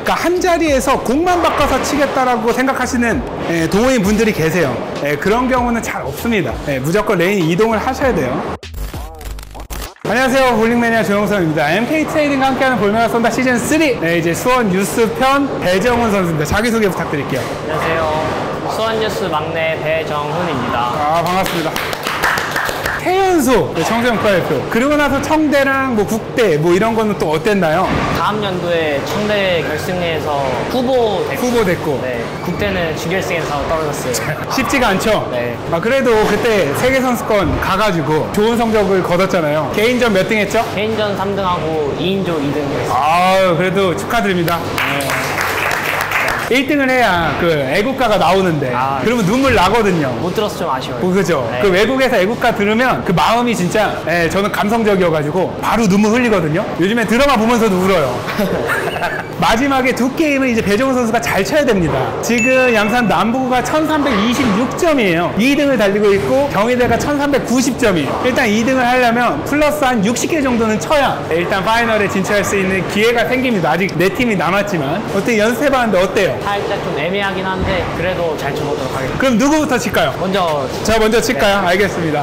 그러니까 한 자리에서 공만 바꿔서 치겠다라고 생각하시는 동호인 분들이 계세요. 그런 경우는 잘 없습니다. 무조건 레인 이동을 하셔야 돼요. 안녕하세요, 볼링 매니아 조영선입니다. MK 트레이딩과 함께하는 볼매가 쏜다 시즌 3. 이제 수원 뉴스 편 배정훈 선수입니다. 자기소개 부탁드릴게요. 안녕하세요, 수원 뉴스 막내 배정훈입니다. 반갑습니다. 태연소 청소년 국가대표. 그리고 나서 청대랑 뭐 국대 뭐 이런 거는 또 어땠나요? 다음 연도에 청대 결승리에서 후보 됐고. 네, 국대는 준결승에서 떨어졌어요. 쉽지가 않죠? 네. 그래도 그때 세계선수권 가가지고 좋은 성적을 거뒀잖아요. 개인전 몇 등 했죠? 개인전 3등하고 2인조 2등 했어요. 그래도 축하드립니다. 1등을 해야 그 애국가가 나오는데 그러면 눈물 나거든요. 못 들어서 좀 아쉬워요. 그죠? 네. 그 외국에서 애국가 들으면 그 마음이 진짜 저는 감성적이어가지고 바로 눈물 흘리거든요. 요즘에 드라마 보면서도 울어요. 마지막에 두 게임을 이제 배정훈 선수가 잘 쳐야 됩니다. 지금 양산 남부가 1326점이에요. 2등을 달리고 있고 경희대가 1390점이에요. 일단 2등을 하려면 플러스 한 60개 정도는 쳐야 일단 파이널에 진출할 수 있는 기회가 생깁니다. 아직 네 팀이 남았지만 어떻게 연습해봤는데 어때요? 살짝 좀 애매하긴 한데 그래도 잘 쳐보도록 하겠습니다. 그럼 누구부터 칠까요? 저 먼저 칠까요? 네. 알겠습니다.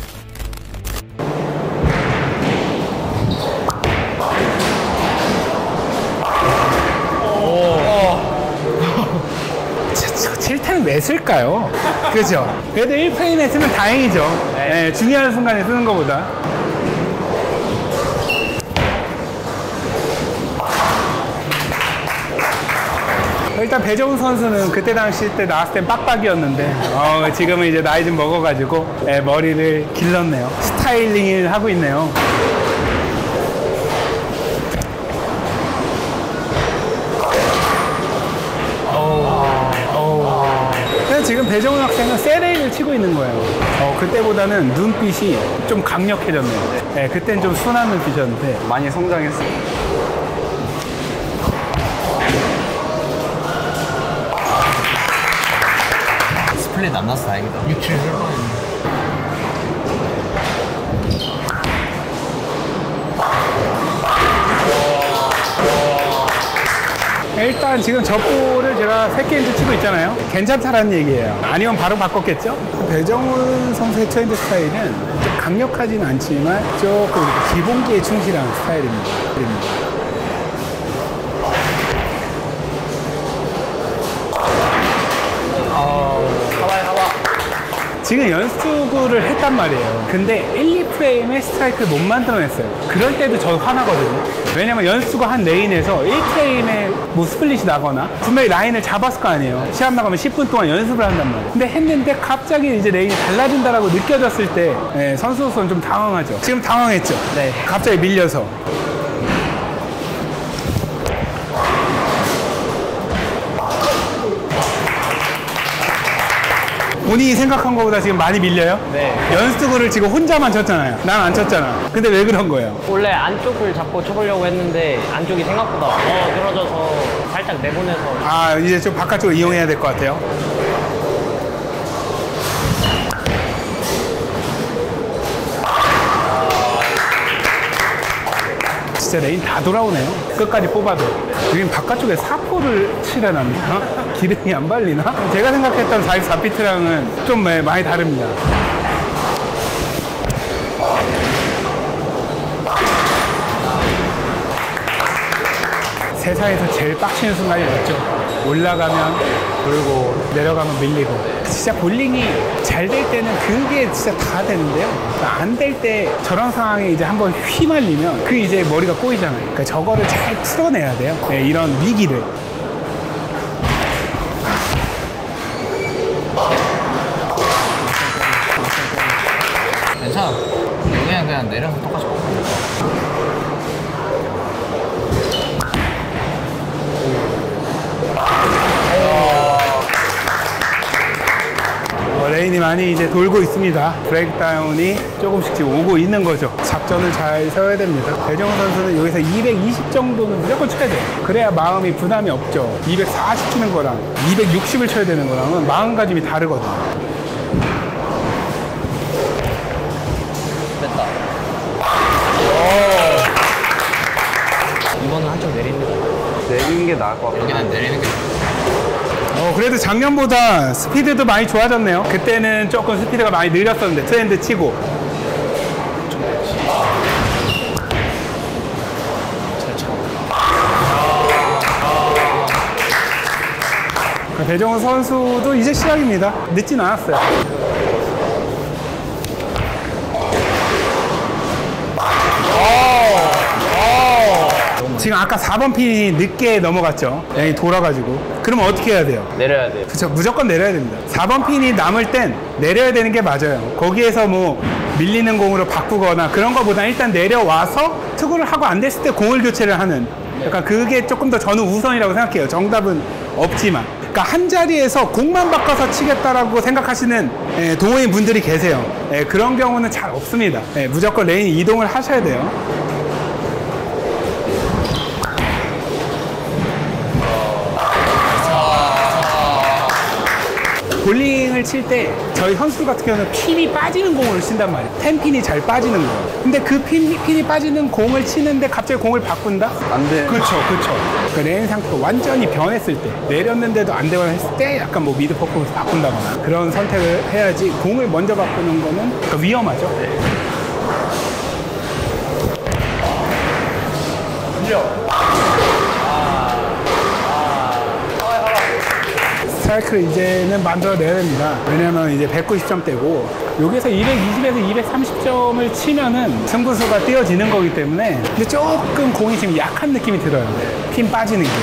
저 7타는 왜 쓸까요? 그죠? 그래도 1프레임에 쓰면 다행이죠. 네, 중요한 순간에 쓰는 것보다. 일단 배정훈 선수는 그때 당시 때 나왔을 땐 빡빡이었는데 지금은 이제 나이 좀 먹어가지고 머리를 길렀네요. 스타일링을 하고 있네요. 그래서 지금 배정훈 학생은 세레이를 치고 있는 거예요. 그때보다는 눈빛이 좀 강력해졌네요. 그땐 좀 순한 눈빛이었는데 많이 성장했어요. 플레이 안 나서 다행이다. 6, 7 일단 지금 저 볼을 제가 3게임째 치고 있잖아요. 괜찮다라는 얘기예요. 아니면 바로 바꿨겠죠? 배정훈 선수의 트렌드 스타일은 좀 강력하지는 않지만 조금 기본기에 충실한 스타일입니다. 지금 연습구를 했단 말이에요. 근데 1, 2프레임에 스트라이크를 못 만들어냈어요. 그럴 때도 저 화나거든요. 왜냐면 연습구 한 레인에서 1프레임에 뭐 스플릿이 나거나 분명히 라인을 잡았을 거 아니에요. 시합 나가면 10분 동안 연습을 한단 말이에요. 근데 했는데 갑자기 이제 레인이 달라진다라고 느껴졌을 때 선수로서는 좀 당황하죠. 지금 당황했죠. 네. 갑자기 밀려서. 본인이 생각한 것보다 지금 많이 밀려요? 네. 연습구를 지금 혼자만 쳤잖아요. 난 안 쳤잖아. 근데 왜 그런 거예요? 원래 안쪽을 잡고 쳐보려고 했는데 안쪽이 생각보다 늘어져서 살짝 내보내서. 이제 좀 바깥쪽으로 이용해야 될 것 같아요. 진짜 레인 다 돌아오네요. 끝까지 뽑아도. 지금 바깥쪽에 4포를 칠해놨나? 기름이 안 발리나? 제가 생각했던 44피트랑은 좀 많이 다릅니다. 세상에서 제일 빡치는 순간이 맞죠? 올라가면 돌고 내려가면 밀리고. 진짜 볼링이 잘 될 때는 그게 진짜 다 되는데요. 안 될 때 저런 상황에 이제 한번 휘말리면 그 이제 머리가 꼬이잖아요. 그러니까 저거를 잘 풀어내야 돼요. 이런 위기를. 괜찮아. 여기는 그냥 내려서 똑같이 먹고. 레인이 많이 이제 돌고 있습니다. 브레이크다운이 조금씩 지금 오고 있는 거죠. 작전을 잘 세워야 됩니다. 배정훈 선수는 여기서 220 정도는 무조건 쳐야 돼요. 그래야 마음이 부담이 없죠. 240 치는 거랑 260을 쳐야 되는 거랑은 마음가짐이 다르거든요. 됐다. 이거는 한쪽 내립니다. 내리는 게 나을 것 같아요. 여기 난 내리는 게 그래도 작년보다 스피드도 많이 좋아졌네요. 그때는 조금 스피드가 많이 느렸었는데 트렌드 치고. 배정훈 선수도 이제 시작입니다. 늦진 않았어요. 지금 아까 4번 핀이 늦게 넘어갔죠. 양이 돌아가지고. 그러면 어떻게 해야 돼요? 내려야 돼요. 그쵸, 무조건 내려야 됩니다. 4번 핀이 남을 땐 내려야 되는 게 맞아요. 거기에서 뭐 밀리는 공으로 바꾸거나 그런 거보다 일단 내려와서 투구를 하고 안 됐을 때 공을 교체를 하는, 약간 그게 조금 더 저는 우선이라고 생각해요. 정답은 없지만. 그러니까 한 자리에서 공만 바꿔서 치겠다라고 생각하시는 동호인 분들이 계세요. 그런 경우는 잘 없습니다. 무조건 레인 이동을 하셔야 돼요. 볼링을 칠 때 저희 선수들 같은 경우는 핀이 빠지는 공을 친단 말이에요. 10핀이 잘 빠지는 거. 근데 그 핀이 빠지는 공을 치는데 갑자기 공을 바꾼다? 안 돼. 그렇죠. 그 레인 상태가 완전히 변했을 때, 내렸는데도 안 되거나 했을 때 약간 뭐 미드 퍼포먼스 바꾼다거나 그런 선택을 해야지, 공을 먼저 바꾸는 거는 그러니까 위험하죠. 스트라이크를 이제는 만들어내야 됩니다. 왜냐면 이제 190점대고 여기서 220에서 230점을 치면은 승부수가 띄어지는 거기 때문에. 근데 조금 공이 지금 약한 느낌이 들어요. 핀 빠지는 게.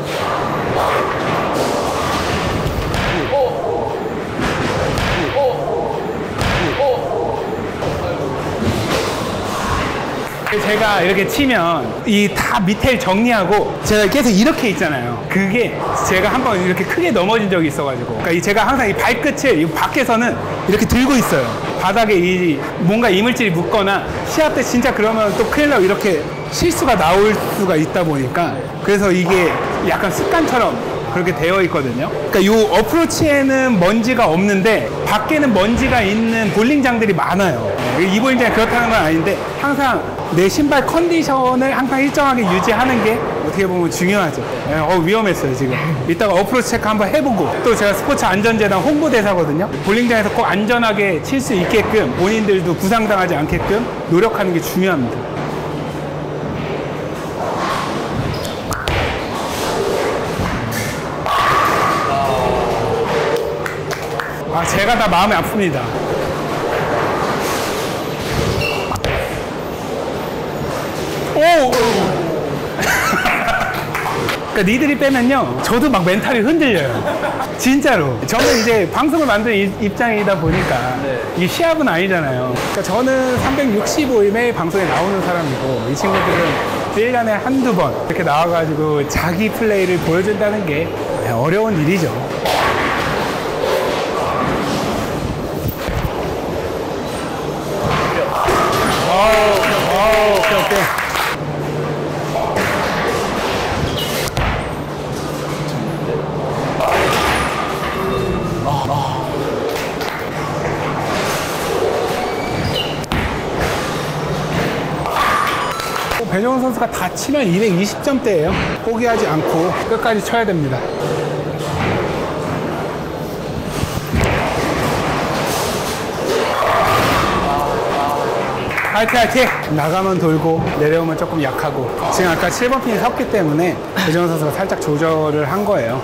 제가 이렇게 치면 이 다 밑에 정리하고 제가 계속 이렇게 있잖아요. 그게 제가 한번 이렇게 크게 넘어진 적이 있어가지고, 그러니까 제가 항상 이 발끝을 이 밖에서는 이렇게 들고 있어요. 바닥에 이 뭔가 이물질이 묻거나 시합 때 진짜 그러면 또 큰일 나고 이렇게 실수가 나올 수가 있다 보니까, 그래서 이게 약간 습관처럼 그렇게 되어 있거든요. 그러니까 이 어프로치에는 먼지가 없는데 밖에는 먼지가 있는 볼링장들이 많아요. 이 볼링장이 그렇다는 건 아닌데 항상 내 신발 컨디션을 항상 일정하게 유지하는 게 어떻게 보면 중요하죠. 위험했어요 지금. 이따가 어프로치 체크 한번 해보고, 또 제가 스포츠 안전재단 홍보대사거든요. 볼링장에서 꼭 안전하게 칠 수 있게끔 본인들도 부상당하지 않게끔 노력하는 게 중요합니다. 제가 다 마음이 아픕니다. 오! 그러니까 니들이 빼면요, 저도 막 멘탈이 흔들려요. 진짜로. 저는 이제 방송을 만드는 입장이다 보니까 이게 시합은 아니잖아요. 그러니까 저는 365일 매일 방송에 나오는 사람이고, 이 친구들은 1년에 한두 번 이렇게 나와가지고 자기 플레이를 보여준다는 게 어려운 일이죠. 오케이. 배정훈 선수가 다 치면 220점대예요. 포기하지 않고 끝까지 쳐야 됩니다. 화이팅! 나가면 돌고 내려오면 조금 약하고, 지금 아까 7번 핀이 섰기 때문에 배정훈 선수가 살짝 조절을 한 거예요.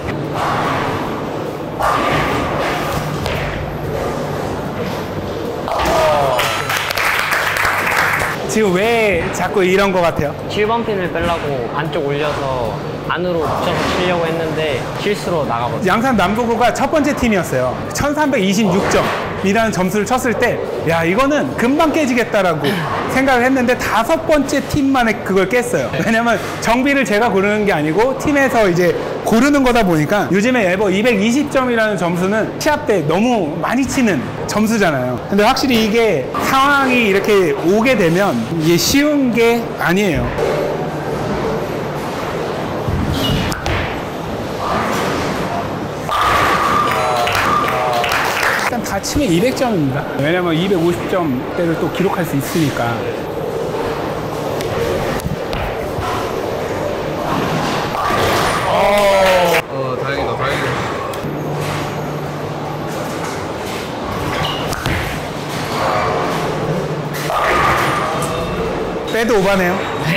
지금 왜 자꾸 이런 거 같아요? 7번 핀을 빼려고 안쪽 올려서 안으로 붙여서 치려고 했는데 실수로 나가버렸어요. 양산 남부구가 첫 번째 팀이었어요. 1326점이라는 점수를 쳤을 때, 야, 이거는 금방 깨지겠다라고 생각을 했는데 5번째 팀만에 그걸 깼어요. 왜냐면 정비를 제가 고르는 게 아니고 팀에서 이제 고르는 거다 보니까, 요즘에 에버 220점이라는 점수는 시합 때 너무 많이 치는 점수잖아요. 근데 확실히 이게 상황이 이렇게 오게 되면 이게 쉬운 게 아니에요. 일단 다 치면 200점입니다. 왜냐면 250점대를 또 기록할 수 있으니까. 그래도 오바네요.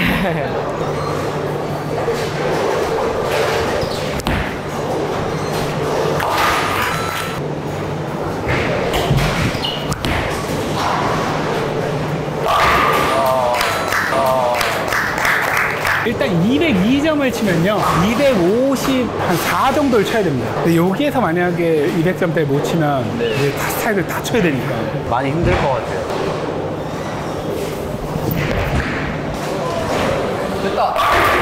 일단 202점을 치면요 250 한 4 정도를 쳐야 됩니다. 근데 여기에서 만약에 200점대 못 치면 이제 타 스타일을 다 쳐야 되니까. 많이 힘들 것 같아요. 됐다.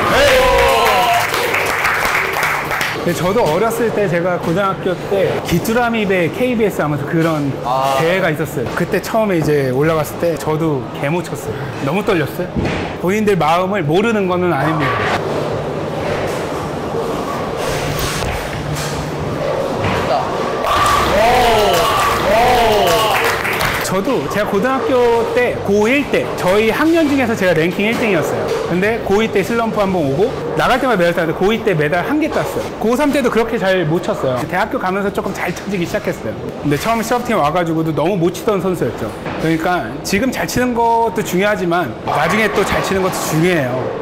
근데 저도 어렸을 때 제가 고등학교 때 기뚜라미배 KBS 하면서 그런 대회가 있었어요. 그때 처음에 이제 올라갔을 때 저도 개 못 쳤어요. 너무 떨렸어요. 본인들 마음을 모르는 거는 아닙니다. 저도 제가 고등학교 때 고1 때 저희 학년 중에서 제가 랭킹 1등이었어요. 근데 고2 때 슬럼프 한번 오고 나갈 때마다 메달 땄는데 고2 때 메달 1개 땄어요. 고3 때도 그렇게 잘 못 쳤어요. 대학교 가면서 조금 잘 쳐지기 시작했어요. 근데 처음에 시합팀 와가지고도 너무 못 치던 선수였죠. 그러니까 지금 잘 치는 것도 중요하지만 나중에 또 잘 치는 것도 중요해요.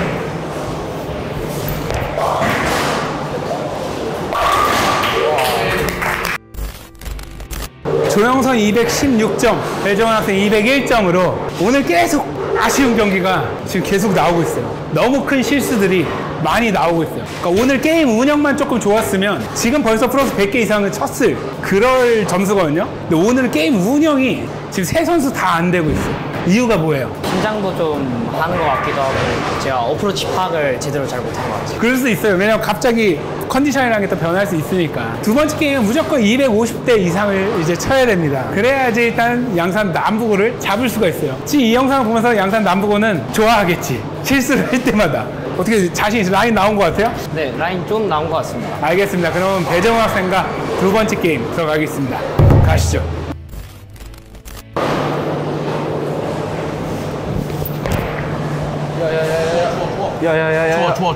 조영선 216점, 배정원 학생 201점으로 오늘 계속 아쉬운 경기가 지금 계속 나오고 있어요. 너무 큰 실수들이 많이 나오고 있어요. 그러니까 오늘 게임 운영만 조금 좋았으면 지금 벌써 플러스 100개 이상은 쳤을 그럴 점수거든요. 근데 오늘 게임 운영이 지금 세 선수 다 안 되고 있어요. 이유가 뭐예요? 긴장도 좀 하는 것 같기도 하고 제가 어프로치 파악을 제대로 잘 못한 것 같아요. 그럴 수 있어요. 왜냐면 갑자기 컨디션이라는 게 또 변할 수 있으니까. 두 번째 게임은 무조건 250대 이상을 이제 쳐야 됩니다. 그래야지 일단 양산 남부고를 잡을 수가 있어요. 지금 이 영상을 보면서 양산 남부고는 좋아하겠지. 실수를 할 때마다. 어떻게 자신 있어? 라인 나온 것 같아요? 네, 라인 좀 나온 것 같습니다. 알겠습니다. 그럼 배정원 학생과 두 번째 게임 들어가겠습니다. 가시죠. 야야야야. 좋아.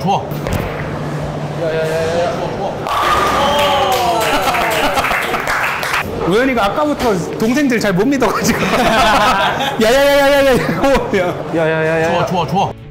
야야야야. 우연이가 아까부터 동생들 잘 못 믿어가지고 야야야야야야 야야야야. 좋아.